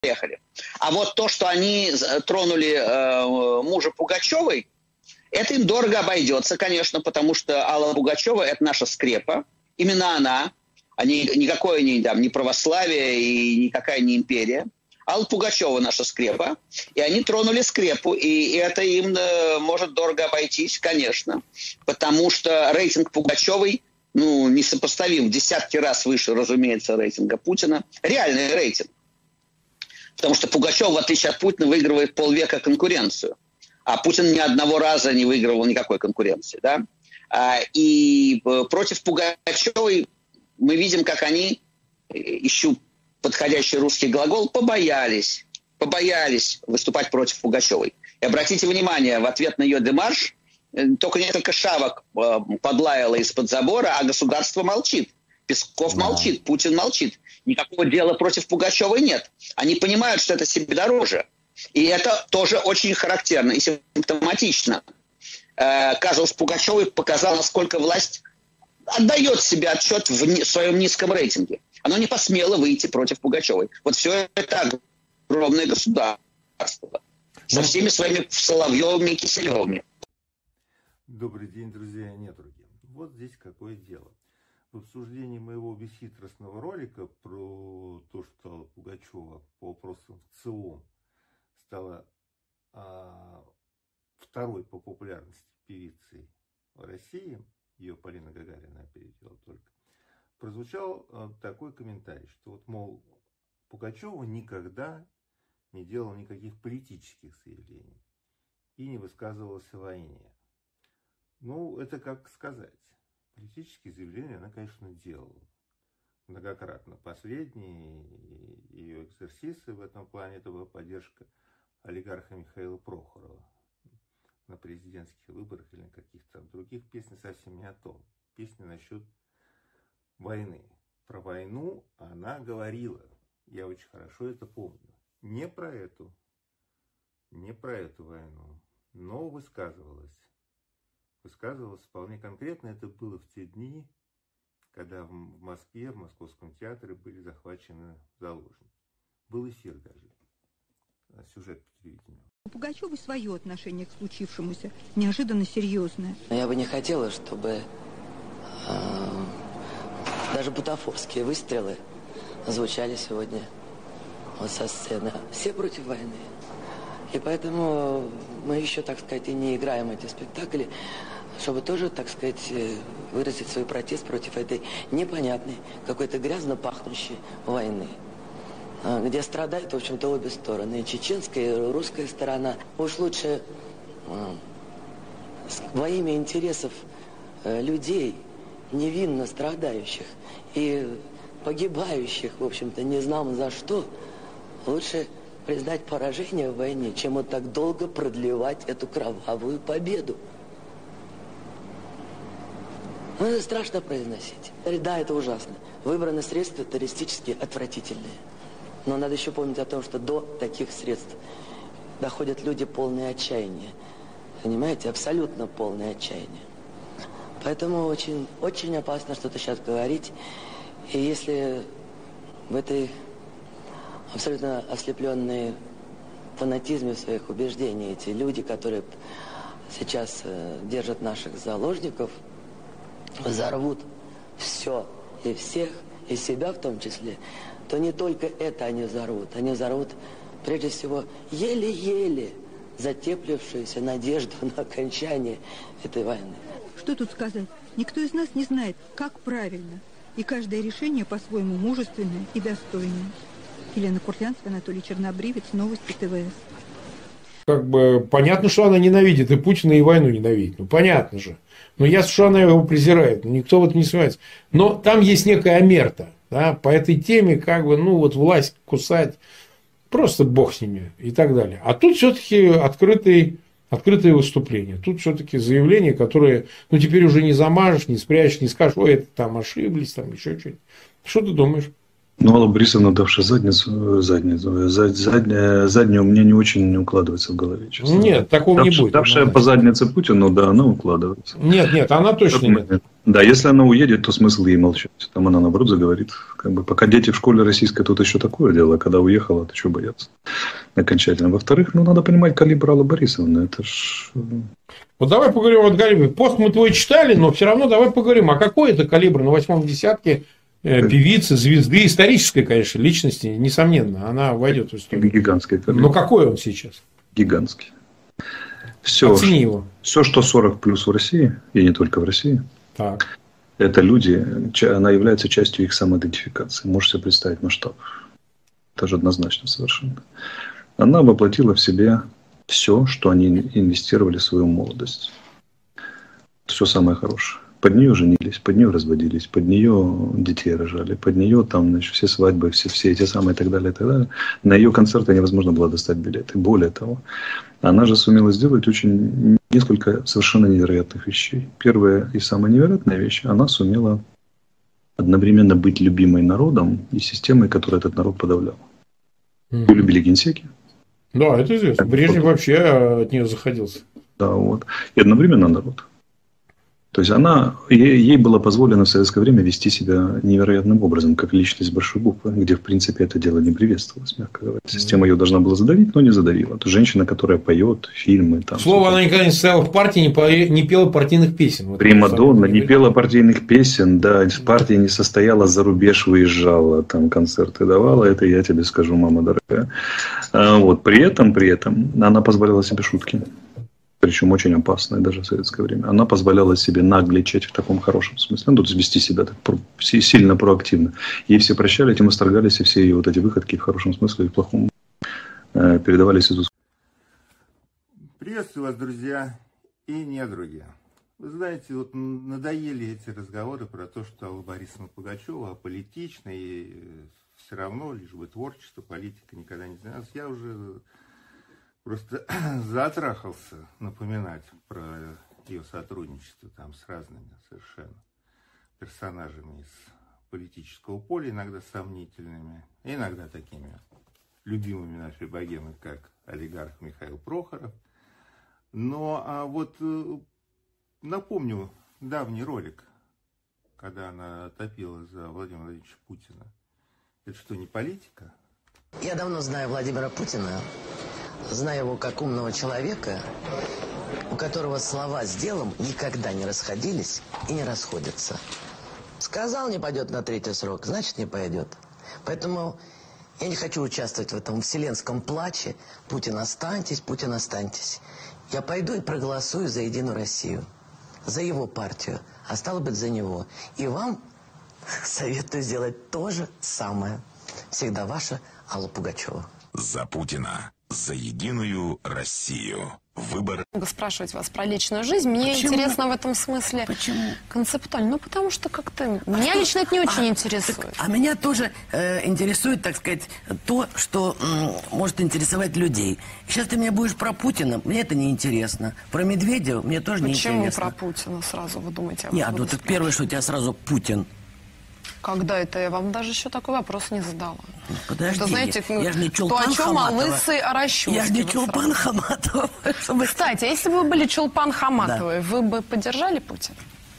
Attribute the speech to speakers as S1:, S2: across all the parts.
S1: поехали. А вот то, что они тронули мужа Пугачевой, это им дорого обойдется, конечно, потому что Алла Пугачева – это наша скрепа. Именно она, а никакое не православие и никакая не империя. Алла Пугачева наша скрепа. И они тронули скрепу. И это им может дорого обойтись, конечно. Потому что рейтинг Пугачевой несопоставим в десятки раз выше, разумеется, рейтинга Путина. Реальный рейтинг. Потому что Пугачев, в отличие от Путина, выигрывает полвека конкуренцию. А Путин ни одного раза не выигрывал никакой конкуренции. Да? И против Пугачевой мы видим, как они, ищу подходящий русский глагол, побоялись выступать против Пугачевой. И обратите внимание, в ответ на ее демарш только несколько шавок подлаяло из-под забора, а государство молчит. Песков молчит, Путин молчит. Никакого дела против Пугачевой нет. Они понимают, что это себе дороже. И это тоже очень характерно и симптоматично. Казус Пугачевой показал, насколько власть отдает себе отчет в своем низком рейтинге. Оно не посмело выйти против Пугачевой. Вот все это огромное государство. Со всеми своими Соловьевыми и Киселевыми.
S2: Добрый день, друзья и недруги. Вот здесь какое дело. В обсуждении моего бесхитростного ролика про то, что Пугачева по вопросам в целом стала второй по популярности певицей в России, ее Полина Гагарина опередила только, прозвучал такой комментарий, что вот, мол, Пугачева никогда не делала никаких политических заявлений и не высказывалась о войне. Ну, это как сказать. Политические заявления она, конечно, делала многократно. Последние ее экзерсисы в этом плане — это была поддержка олигарха Михаила Прохорова на президентских выборах или на каких-то там других. Песни совсем не о том. Песни насчет войны. Про войну она говорила. Я очень хорошо это помню. Не про эту войну, но высказывалась вполне конкретно. Это было в те дни, когда в Москве, в Московском театре были захвачены заложники. Был эфир даже, сюжет по телевидению.
S3: У Пугачевой свое отношение к случившемуся, неожиданно серьезное.
S4: Я бы не хотела, чтобы даже бутафорские выстрелы звучали сегодня вот со сцены. Все против войны. И поэтому мы еще, так сказать, и не играем эти спектакли, чтобы тоже, так сказать, выразить свой протест против этой непонятной, какой-то грязно пахнущей войны, где страдают, в общем-то, обе стороны, и чеченская, и русская сторона. Уж лучше во имя интересов людей, невинно страдающих и погибающих, в общем-то, не знамо за что, лучше признать поражение в войне, чем вот так долго продлевать эту кровавую победу. Ну, это страшно произносить. Да, это ужасно. Выбраны средства террористические отвратительные. Но надо еще помнить о том, что до таких средств доходят люди полные отчаяния. Понимаете? Абсолютно полное отчаяние. Поэтому очень, очень опасно что-то сейчас говорить. И если в этой абсолютно ослепленные фанатизме своих убеждений эти люди, которые сейчас держат наших заложников, взорвут все и всех, и себя в том числе, то не только это они взорвут прежде всего еле-еле затеплившуюся надежду на окончание этой войны.
S3: Что тут сказать? Никто из нас не знает, как правильно. И каждое решение по-своему мужественное и достойное. Елена Курлянская, Анатолий Чернобривец, Новости ТВС.
S5: Как бы понятно, что она ненавидит и Путина, и войну ненавидит. Ну, понятно же. Но ясно, что она его презирает. Никто в этом не сомневается. Но там есть некая омерта. Да, по этой теме, как бы, ну, вот власть кусать, просто бог с ними и так далее. А тут все-таки открытые выступления. Тут все-таки заявления, которые, ну, теперь уже не замажешь, не спрячешь, не скажешь, ой, это там ошиблись, там еще что-нибудь. Что ты думаешь?
S6: Ну, Алла Борисовна, давшая заднюю мне не очень укладывается в голове, честно.
S5: Нет, такого не будет.
S6: Давшая по заднице Путину, да, она укладывается.
S5: Нет, она точно нет.
S6: Да, если она уедет, то смысл ей молчать. Там она, наоборот, заговорит. Как бы, пока дети в школе российской, тут еще такое дело. Когда уехала, то чего бояться? Окончательно. Во-вторых, надо понимать калибр Аллы Борисовны. Это ж...
S5: Вот давай поговорим о калибре. Пост мы твой читали, но все равно давай поговорим. А какой это калибр на 8-м десятке певицы, звезды, исторической, конечно, личности, несомненно, она войдет в историю.
S6: Гигантский калибр.
S5: Но какой он сейчас?
S6: Гигантский. Все,
S5: оцени его.
S6: Все, что 40 плюс в России, и не только в России,
S5: так.
S6: Это люди, она является частью их самоидентификации. Можете себе представить масштаб. Это же однозначно совершенно. Она воплотила в себе все, что они инвестировали в свою молодость. Все самое хорошее. Под нее женились, под нее разводились, под нее детей рожали, под нее там, значит, все свадьбы, все эти самые и так далее, и так далее. На ее концерты невозможно было достать билеты. Более того, она же сумела сделать очень несколько совершенно невероятных вещей. Первая и самая невероятная вещь, она сумела одновременно быть любимой народом и системой, которая этот народ подавляла. Вы любили генсеки?
S5: Да, это известно. Брежнев вообще от нее заходился.
S6: Да, вот. И одновременно народ. То есть ей было позволено в советское время вести себя невероятным образом, как личность с большой буквы, где, в принципе, это дело не приветствовалось, мягко говоря. Система ее должна была задавить, но не задавила. Это женщина, которая поет фильмы. Там,
S5: слово, она никогда не стояла в партии, не пела партийных песен.
S6: Примадонна, не пела партийных песен, да, в партии не состояла, за рубеж выезжала, там концерты давала, это я тебе скажу, мама дорогая. Вот, при этом она позволяла себе шутки. Причем очень опасное даже в советское время. Она позволяла себе нагличать в таком хорошем смысле. Ну, то есть вести себя так сильно проактивно. Ей все прощали, этим восторгались, и все ее вот эти выходки в хорошем смысле и в плохом передавались из уст.
S2: Приветствую вас, друзья и недруги. Вы знаете, вот надоели эти разговоры про то, что Алла Борисовна Пугачева аполитична, и все равно, лишь бы творчество, политика никогда не занималась. Я уже... просто затрахался напоминать про ее сотрудничество там с разными совершенно персонажами из политического поля, иногда сомнительными, иногда такими любимыми нашей богемы, как олигарх Михаил Прохоров. Но вот напомню давний ролик, когда она топила за Владимира Владимировича Путина. Это что, не политика?
S4: Я давно знаю Владимира Путина. Знаю его как умного человека, у которого слова с делом никогда не расходились и не расходятся. Сказал, не пойдет на 3-й срок, значит, не пойдет. Поэтому я не хочу участвовать в этом вселенском плаче. Путин, останьтесь, Путин, останьтесь. Я пойду и проголосую за Единую Россию. За его партию, а стало быть, за него. И вам советую сделать то же самое. Всегда ваша Алла Пугачева.
S7: За Путина. За Единую Россию. Выбор.
S8: Спрашивать вас про личную жизнь. Мне интересно в этом смысле.
S9: Почему?
S8: Концептуально. Ну, потому что как-то... Меня лично это не очень интересует.
S9: А меня тоже интересует, так сказать, то, что может интересовать людей. Сейчас ты мне будешь про Путина, мне это не интересно. Про Медведева мне тоже не интересно.
S8: Почему про Путина сразу вы думаете?
S9: Нет, ну так первое, что у тебя сразу Путин.
S8: Когда это? Я вам даже еще такой вопрос не задала.
S9: Подожди,
S8: это, знаете,
S9: я же не Чулпан
S8: то, о чем
S9: Хаматова.
S8: лысый о расчете.
S9: Я же не Чулпан Хаматова.
S8: Кстати, если бы вы были Чулпан Хаматовой, вы бы поддержали Путина?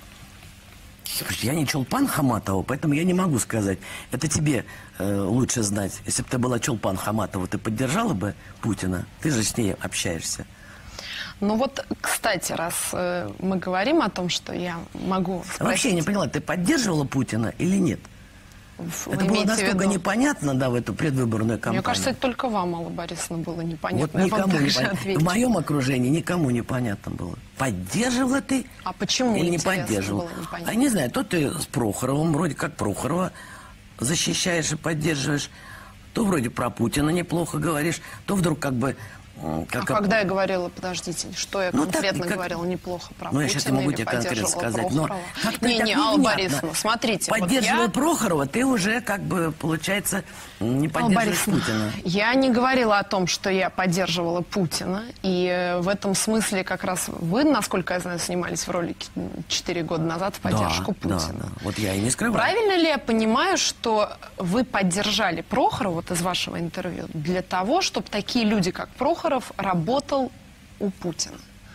S9: Слушай, я не Чулпан Хаматова, поэтому я не могу сказать. Это тебе лучше знать. Если бы ты была Чулпан Хаматова, ты поддержала бы Путина? Ты же с ней общаешься.
S8: Ну вот, кстати, раз мы говорим о том, что я могу спросить...
S9: Вообще я не поняла, ты поддерживала Путина или нет?
S8: Вы
S9: это было настолько непонятно, да, в эту предвыборную кампанию.
S8: Мне кажется, это только вам, Алла Борисовна, было непонятно.
S9: Вот никому не понятно. В моем окружении никому непонятно было. Поддерживала ты
S8: а почему
S9: или не поддерживала? А не знаю, то ты с Прохоровым, вроде как Прохорова защищаешь и поддерживаешь, то вроде про Путина неплохо говоришь, то вдруг как бы
S8: Когда я говорила, подождите, что я конкретно говорила неплохо про Путина?
S9: Я сейчас могу тебе конкретно сказать.
S8: Но не, Алла Борисовна, смотрите.
S9: Поддерживая Прохорова, ты уже, получается, не поддерживаешь Путина.
S8: Я не говорила о том, что я поддерживала Путина. И в этом смысле как раз вы, насколько я знаю, снимались в ролике 4 года назад в поддержку Путина.
S9: Да. Вот я и не скрываю.
S8: Правильно ли я понимаю, что вы поддержали Прохорова, вот из вашего интервью, для того, чтобы такие люди, как Прохоров, работал у Путина?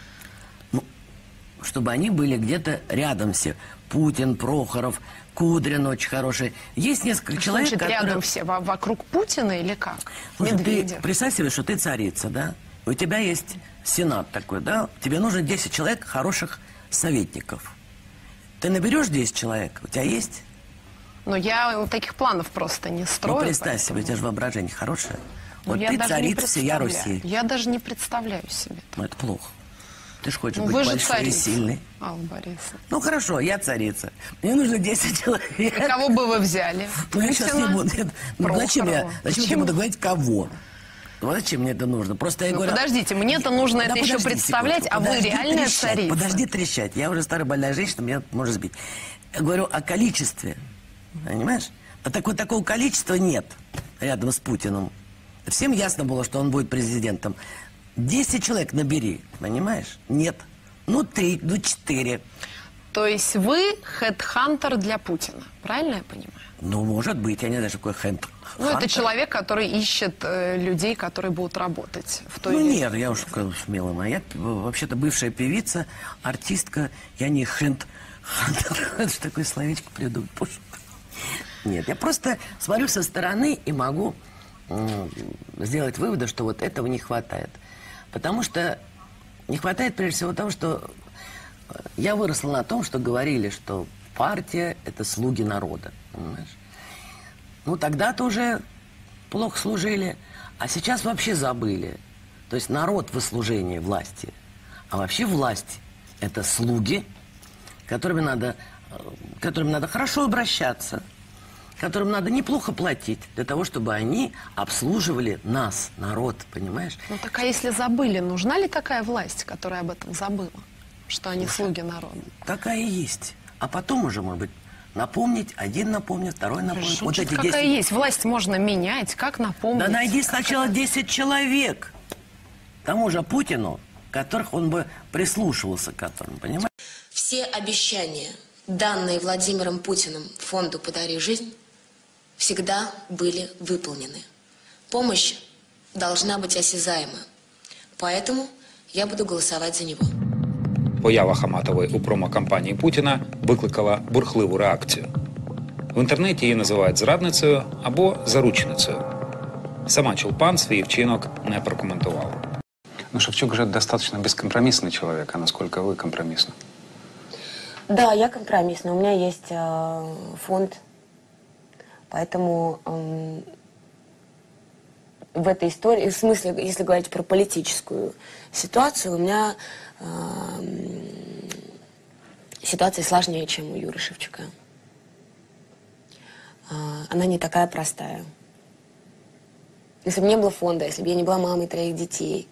S9: Чтобы они были где-то рядом все. Путин, Прохоров, Кудрин очень хороший. Есть несколько человек,
S8: которые... рядом все? Вокруг Путина или как?
S9: Слушай, ты представь себе, что ты царица, да? У тебя есть сенат такой, да? Тебе нужно 10 человек хороших советников. Ты наберешь 10 человек? У тебя есть?
S8: Но я таких планов просто не строю.
S9: Представь себе, у тебя же воображение хорошее. Вот ты царица всея Руси.
S8: Я даже не представляю себе.
S9: Это плохо. Ты же хочешь быть большой и сильный.
S8: Алла Борисовна.
S9: Хорошо, я царица. Мне нужно 10 человек.
S8: И кого бы вы взяли?
S9: Я сейчас не буду. Зачем я буду говорить кого? Зачем мне это нужно? Просто я говорю...
S8: Подождите, мне-то нужно это еще представлять, секунду. Вы реальная царица.
S9: Подожди трещать. Я уже старая больная женщина, меня может сбить. Я говорю о количестве. Понимаешь? А такого количества нет рядом с Путиным. Всем ясно было, что он будет президентом. 10 человек набери, понимаешь? Нет. 3, 4.
S8: То есть вы хедхантер для Путина, правильно я понимаю?
S9: Может быть, я не знаю, что такое хедхантер.
S8: Это человек, который ищет людей, которые будут работать в той
S9: нет, я уж смелая моя. Я вообще-то бывшая певица, артистка, я не хедхантер. Что такое словечко придумать? Нет, я просто смотрю со стороны и могу сделать выводы, что вот этого не хватает. Потому что не хватает прежде всего того, что я выросла на том, что говорили, что партия – это слуги народа. Понимаешь? Тогда-то уже плохо служили, а сейчас вообще забыли. То есть народ в служении власти. А вообще власть – это слуги, которым надо хорошо обращаться, которым надо неплохо платить для того, чтобы они обслуживали нас, народ, понимаешь?
S8: А если забыли, нужна ли такая власть, которая об этом забыла, что они слуги народа?
S9: Такая и есть. А потом уже, может быть, напомнить, один напомнит, второй напомнит.
S8: Вот эти 10... Какая есть? Власть можно менять, как напомнить?
S9: Да найди сначала 10 человек. Тому же Путину, которых он бы прислушивался к этому, понимаешь?
S10: Все обещания, данные Владимиром Путиным фонду «Подари жизнь», всегда были выполнены. Помощь должна быть осязаема. Поэтому я буду голосувати за нього.
S11: Поява Хаматової у промокампанії Путіна викликала бурхливу реакцію. В інтернеті її називають зрадницею або заручницею. Сама Чолпан свій вчинок не прокоментувала.
S12: Шевчук же достаточно бескомпромиссный человек, а насколько вы компромиссны?
S10: Да, я компромиссна. У меня есть фонд. Поэтому в этой истории, в смысле, если говорить про политическую ситуацию, у меня ситуация сложнее, чем у Юры Шевчука. Она не такая простая. Если бы не было фонда, если бы я не была мамой 3 детей,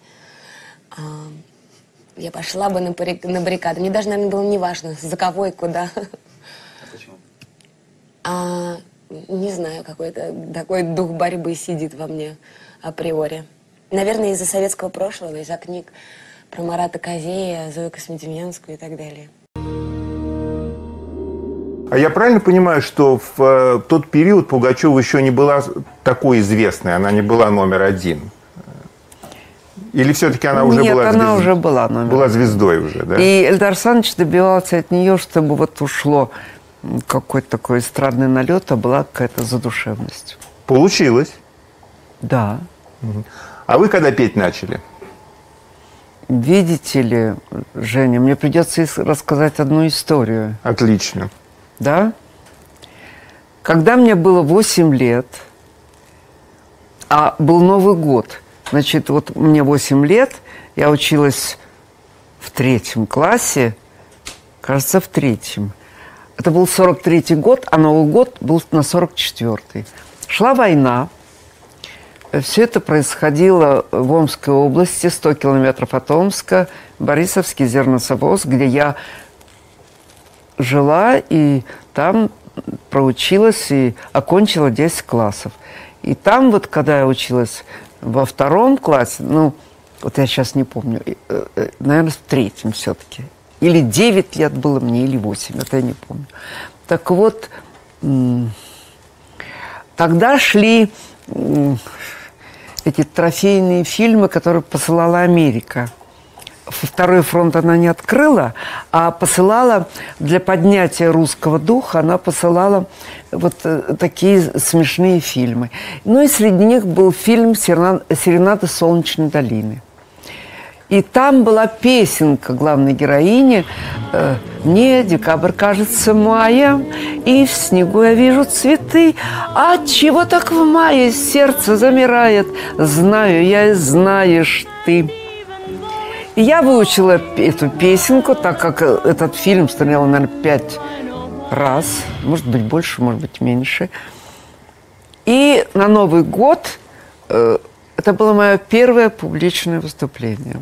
S10: я пошла бы на баррикады. Мне даже, наверное, было неважно, за кого и куда.
S12: А почему?
S10: Не знаю, какой-то такой дух борьбы сидит во мне априори. Наверное, из-за советского прошлого, из-за книг про Марата Козея, Зою Космодемьянскую и так далее.
S2: А я правильно понимаю, что в тот период Пугачева еще не была такой известной, она не была номер 1? Или все-таки она уже была звездой?
S13: Нет, она уже была номер 1.
S2: Была звездой уже, да?
S13: И Эльдар Александрович добивался от нее, чтобы вот ушло какой-то такой эстрадный налет, а была какая-то задушевность.
S2: Получилось?
S13: Да.
S2: А вы когда петь начали?
S13: Видите ли, Женя, мне придется рассказать одну историю.
S2: Отлично.
S13: Да? Когда мне было 8 лет, а был Новый год, значит, вот мне 8 лет, я училась в 3 классе, кажется, в 3. Это был 43-й год, а Новый год был на 44-й. Шла война. Все это происходило в Омской области, 100 километров от Омска, Борисовский зерносовоз, где я жила и там проучилась и окончила 10 классов. И там вот, когда я училась во 2 классе, ну, вот я сейчас не помню, наверное, в 3 все-таки. Или 9 лет было мне, или 8, это я не помню. Так вот, тогда шли эти трофейные фильмы, которые посылала Америка. Второй фронт она не открыла, а посылала для поднятия русского духа, она посылала вот такие смешные фильмы. Ну и среди них был фильм «Серенада солнечной долины». И там была песенка главной героини «Мне декабрь кажется маем, и в снегу я вижу цветы. А чего так в мае сердце замирает? Знаю я и знаешь ты». И я выучила эту песенку, так как этот фильм смотрела, наверное, 5 раз. Может быть, больше, может быть, меньше. И на Новый год это было мое первое публичное выступление.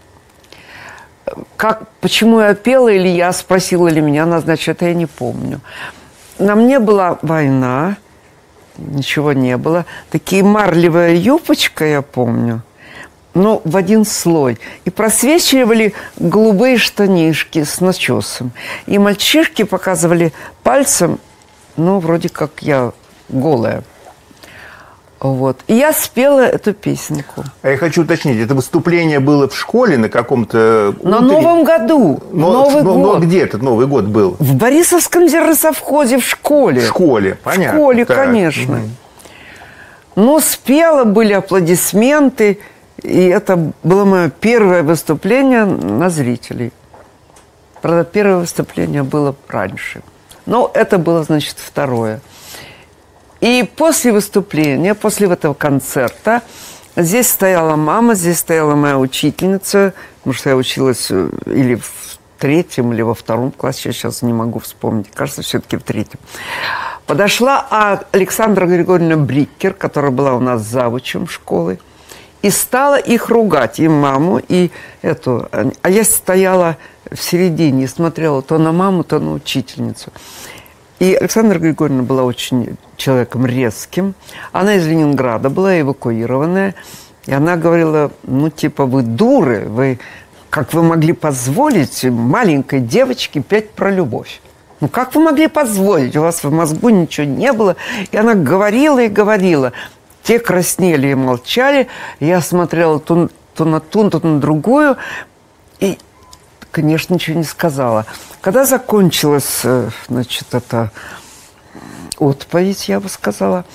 S13: Почему я пела, или я спросила, или меня назначили, это я не помню. На мне была война, ничего не было. Такие марлевая юбочка, я помню, но в один слой. И просвечивали голубые штанишки с начесом. И мальчишки показывали пальцем, ну, вроде как я голая. Вот. И я спела эту песенку.
S2: А я хочу уточнить, это выступление было в школе на каком-то...
S13: На Новом году. Новый год.
S2: Но где этот Новый год был?
S13: В Борисовском зерносовхозе в школе.
S2: В школе, понятно.
S13: В школе, так, конечно. Угу. Но спела, были аплодисменты. И это было мое первое выступление на зрителей. Правда, первое выступление было раньше. Но это было, значит, второе. И после выступления, после этого концерта, здесь стояла мама, здесь стояла моя учительница, потому что я училась или в 3-м, или во 2 классе, я сейчас не могу вспомнить, кажется, все-таки в 3-м. Подошла Александра Григорьевна Бриккер, которая была у нас завучем школы, и стала их ругать, и маму, и эту. А я стояла в середине и смотрела то на маму, то на учительницу. И Александра Григорьевна была очень человеком резким. Она из Ленинграда была, эвакуированная. И она говорила, ну, типа, вы дуры, как вы могли позволить маленькой девочке петь про любовь? Ну, как вы могли позволить? У вас в мозгу ничего не было. И она говорила и говорила. Те краснели и молчали. Я смотрела то на ту, то на другую. И, конечно, ничего не сказала. Когда закончилась, значит, эта отповедь, я бы сказала,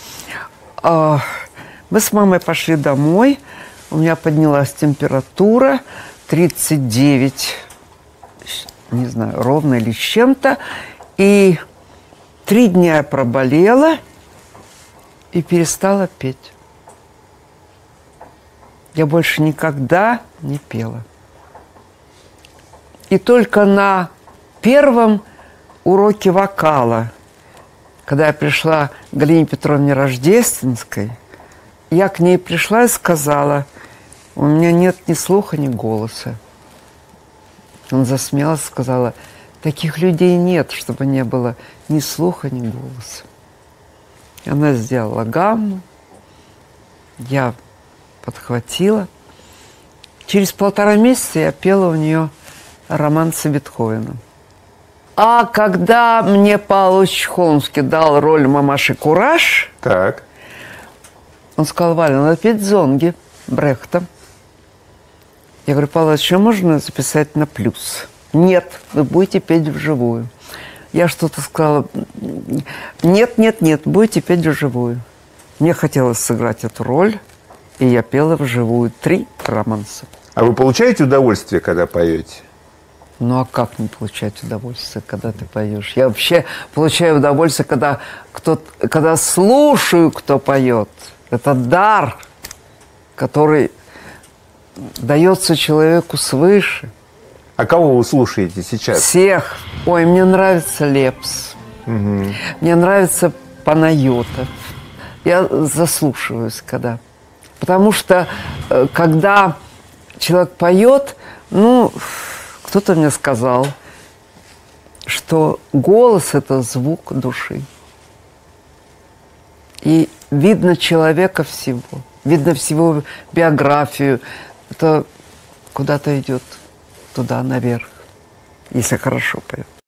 S13: мы с мамой пошли домой. У меня поднялась температура 39, не знаю, ровно или с чем-то. И 3 дня я проболела и перестала петь. Я больше никогда не пела. И только на 1-м уроке вокала, когда я пришла к Галине Петровне Рождественской, я к ней пришла и сказала, у меня нет ни слуха, ни голоса. Она засмеялась, сказала, таких людей нет, чтобы не было ни слуха, ни голоса. И она сделала гамму, я подхватила. Через 1,5 месяца я пела у нее романсы Бетховена. А когда мне Павел Холмский дал роль мамаши Кураж,
S2: так.
S13: Он сказал, Валя, надо петь зонги Брехта. Я говорю, Павел, что можно записать на плюс? Нет, вы будете петь вживую. Я что-то сказала, нет, будете петь вживую. Мне хотелось сыграть эту роль, и я пела вживую 3 романса.
S2: А вы получаете удовольствие, когда поете?
S13: Ну, а как не получать удовольствие, когда ты поешь? Я вообще получаю удовольствие, когда слушаю, кто поет. Это дар, который дается человеку свыше.
S2: А кого вы слушаете сейчас?
S13: Всех. Ой, мне нравится Лепс.
S2: Угу.
S13: Мне нравится Панайотов. Я заслушиваюсь, когда Потому что когда человек поет, ну, кто-то мне сказал, что голос – это звук души. И видно человека всего, видно всего биографию. Это куда-то идет туда, наверх, если хорошо поет.